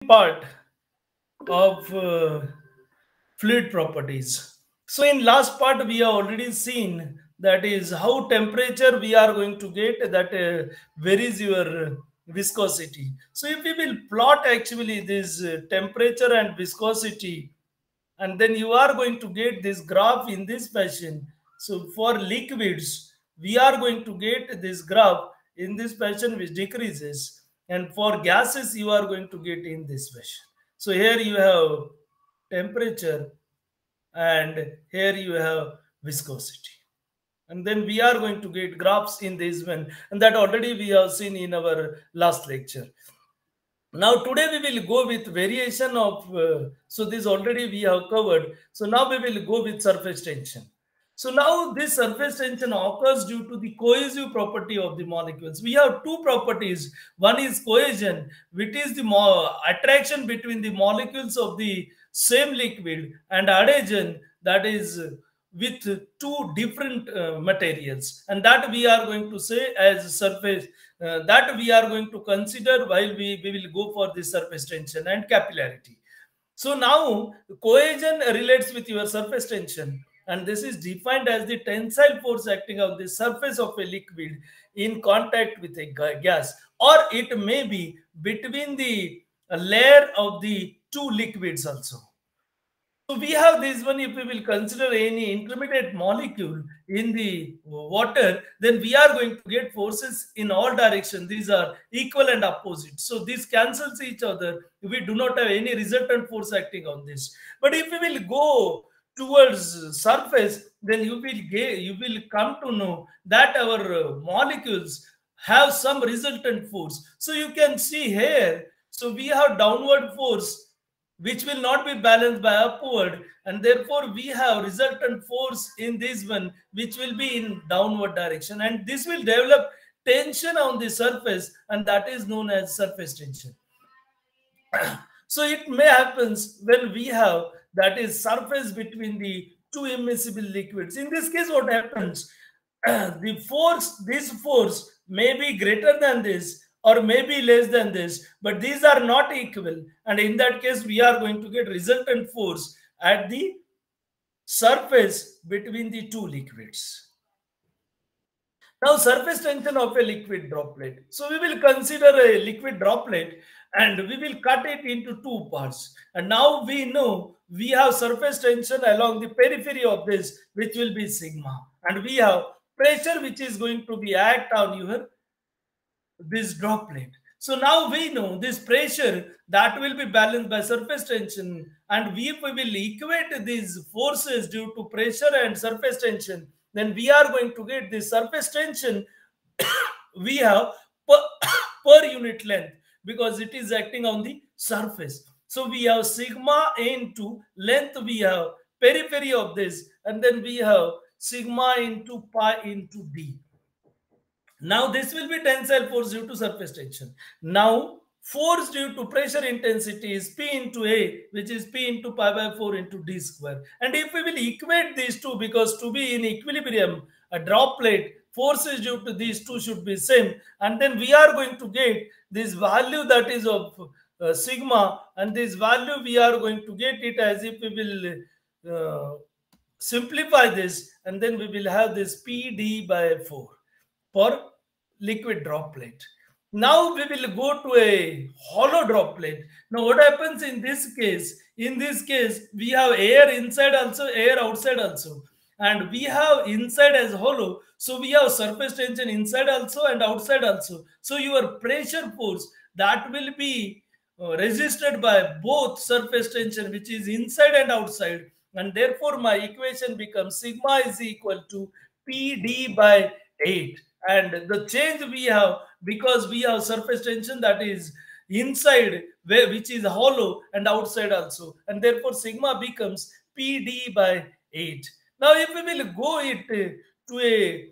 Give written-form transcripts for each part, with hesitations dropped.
part of fluid properties. So in last part we have already seen that is how temperature we are going to get that varies your viscosity. So if we will plot actually this temperature and viscosity, and then you are going to get this graph in this fashion. So for liquids we are going to get this graph in this fashion which decreases, and for gases you are going to get in this fashion. So here you have temperature and here you have viscosity, and then we are going to get graphs in this one, and that already we have seen in our last lecture. Now today we will go with variation of so this already we have covered. So now we will go with surface tension. So now this surface tension occurs due to the cohesive property of the molecules. We have two properties. One is cohesion, which is the attraction between the molecules of the same liquid, and adhesion, that is with two different materials, and that we are going to say as surface, that we are going to consider while we will go for the surface tension and capillarity. So now cohesion relates with your surface tension, and this is defined as the tensile force acting on the surface of a liquid in contact with a gas, or it may be between the layer of the two liquids also. So we have this one. If we will consider any intermediate molecule in the water, then we are going to get forces in all directions. These are equal and opposite. So this cancels each other. We do not have any resultant force acting on this. But if we will go towards surface, then you will come to know that our molecules have some resultant force. So you can see here. So we have downward force which will not be balanced by upward, and therefore we have resultant force in this one which will be in downward direction, and this will develop tension on the surface, and that is known as surface tension. So it may happens when we have that is surface between the two immiscible liquids. In this case what happens, this force may be greater than this or may be less than this, but these are not equal, and in that case we are going to get resultant force at the surface between the two liquids. Now, surface tension of a liquid droplet. So, we will consider a liquid droplet and we will cut it into two parts. And now we know we have surface tension along the periphery of this, which will be sigma. And we have pressure which is going to be act on your this droplet. So now we know this pressure that will be balanced by surface tension, and we will equate these forces due to pressure and surface tension. Then we are going to get the surface tension we have per, per unit length, because it is acting on the surface. So we have sigma into length, we have periphery of this, and then we have sigma into pi into d. Now this will be tensile force due to surface tension. Now force due to pressure intensity is P into A, which is P into pi by 4 into D square. And if we will equate these two, because to be in equilibrium, a droplet, forces due to these two should be same. And then we are going to get this value that is of sigma, and this value we are going to get it as if we will simplify this, and then we will have this PD by 4 for liquid droplet. Now we will go to a hollow droplet. Now what happens in this case? In this case, we have air inside also, air outside also. And we have inside as hollow. So we have surface tension inside also and outside also. So your pressure force that will be resisted by both surface tension, which is inside and outside. And therefore my equation becomes sigma is equal to PD by 8. And the change we have, because we have surface tension that is inside which is hollow and outside also, and therefore sigma becomes PD by 8. Now if we will go it to a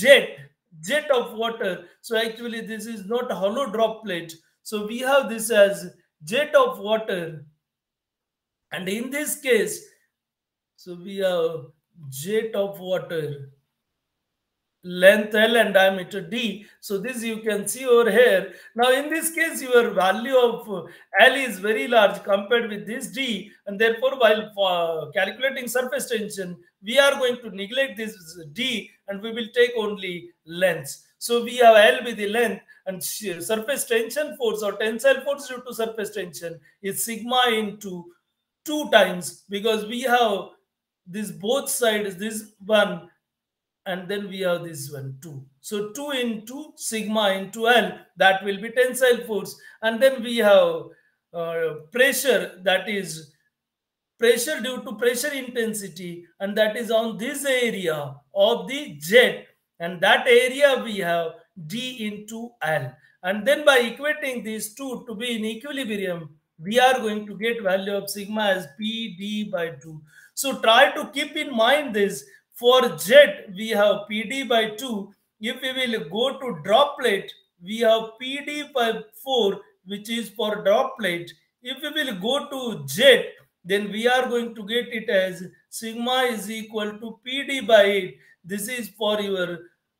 jet of water, so actually this is not a hollow droplet, so we have this as jet of water, and in this case, so we have jet of water, length L and diameter D. So this you can see over here. Now in this case, your value of L is very large compared with this D, and therefore while calculating surface tension, we are going to neglect this D and we will take only lengths. So we have L with the length, and surface tension force or tensile force due to surface tension is sigma into 2 times, because we have this both sides, this one, and then we have this one 2. So 2 into sigma into L, that will be tensile force. And then we have pressure, that is pressure due to pressure intensity, and that is on this area of the jet, and that area we have D into L. And then by equating these two to be in equilibrium, we are going to get value of sigma as PD by 2. So try to keep in mind this. For jet we have PD by 2. If we will go to droplet, we have PD by 4, which is for droplet. If we will go to jet, then we are going to get it as sigma is equal to PD by 8. This is for your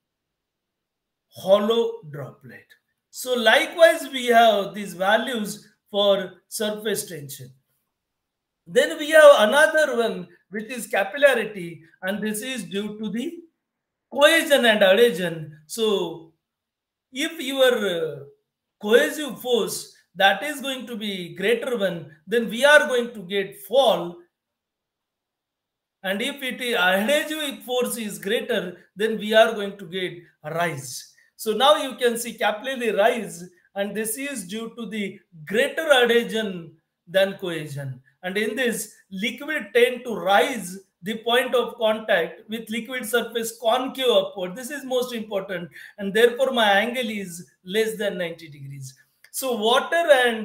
hollow droplet. So likewise, we have these values for surface tension. Then we have another one, which is capillarity, and this is due to the cohesion and adhesion. So if your cohesive force, that is going to be greater one, then we are going to get fall, and if it is adhesive force is greater, then we are going to get rise. So now you can see capillary rise, and this is due to the greater adhesion than cohesion. And in this, liquid tend to rise the point of contact with liquid surface concave upward. This is most important, and therefore my angle is less than 90 degrees. So water and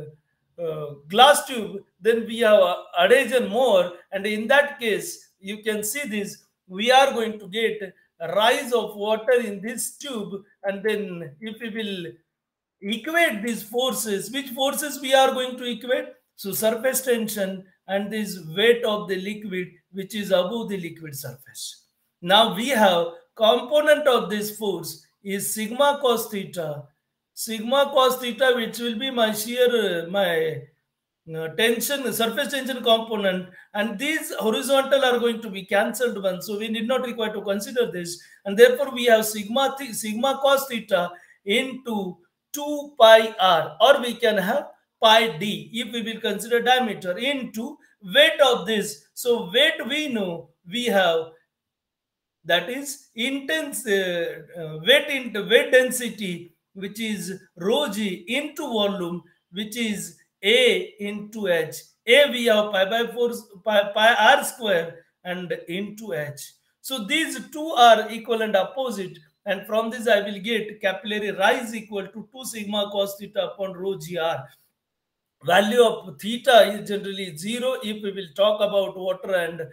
glass tube, then we have adhesion more, and in that case you can see this, we are going to get a rise of water in this tube. And then if we will equate these forces, which forces we are going to equate? So surface tension and this weight of the liquid, which is above the liquid surface. Now we have component of this force is sigma cos theta. Sigma cos theta, which will be my shear, my tension, surface tension component, and these horizontal are going to be cancelled one, so we need not require to consider this, and therefore we have sigma cos theta into 2 pi r, or we can have pi d if we will consider diameter, into weight of this. So weight we know we have, that is intense weight into weight density, which is rho g, into volume, which is a into h. A we have pi by 4 pi r square and into h. So these two are equal and opposite, and from this I will get capillary rise equal to 2 sigma cos theta upon rho g r. Value of theta is generally 0 if we will talk about water and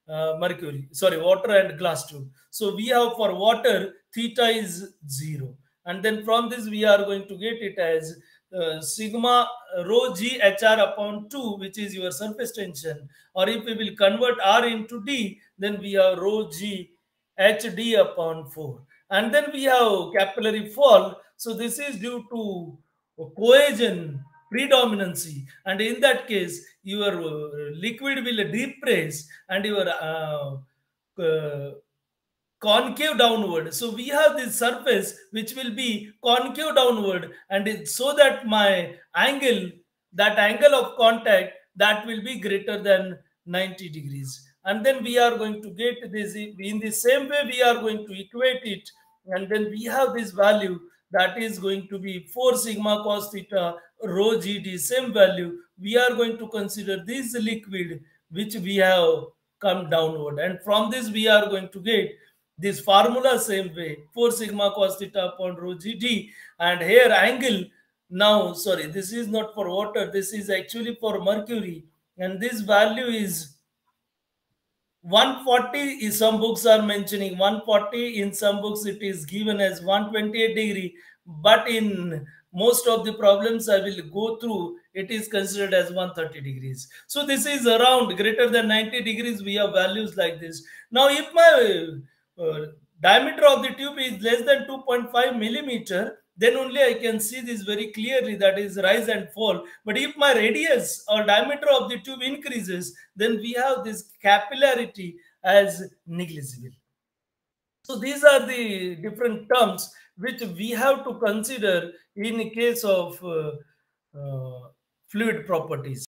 water and glass tube. So we have for water, theta is 0, and then from this we are going to get it as sigma rho g hr upon 2, which is your surface tension, or if we will convert r into d, then we have rho g hd upon 4. And then we have capillary fall. So this is due to cohesion predominancy, and in that case your liquid will depress and your concave downward. So we have this surface which will be concave downward, and so that my angle, that angle of contact, that will be greater than 90 degrees. And then we are going to get this in the same way, we are going to equate it, and then we have this value, that is going to be 4 sigma cos theta rho gd, same value. We are going to consider this liquid which we have come downward, and from this we are going to get this formula same way, 4 sigma cos theta upon rho gd. And here angle, now sorry, this is not for water, this is actually for mercury, and this value is 140. Is some books are mentioning 140, in some books it is given as 128 degree, but in most of the problems I will go through, it is considered as 130 degrees. So this is around greater than 90 degrees, we have values like this. Now if my diameter of the tube is less than 2.5 millimeter, then only I can see this very clearly, that is rise and fall. But if my radius or diameter of the tube increases, then we have this capillarity as negligible. So these are the different terms which we have to consider in case of fluid properties.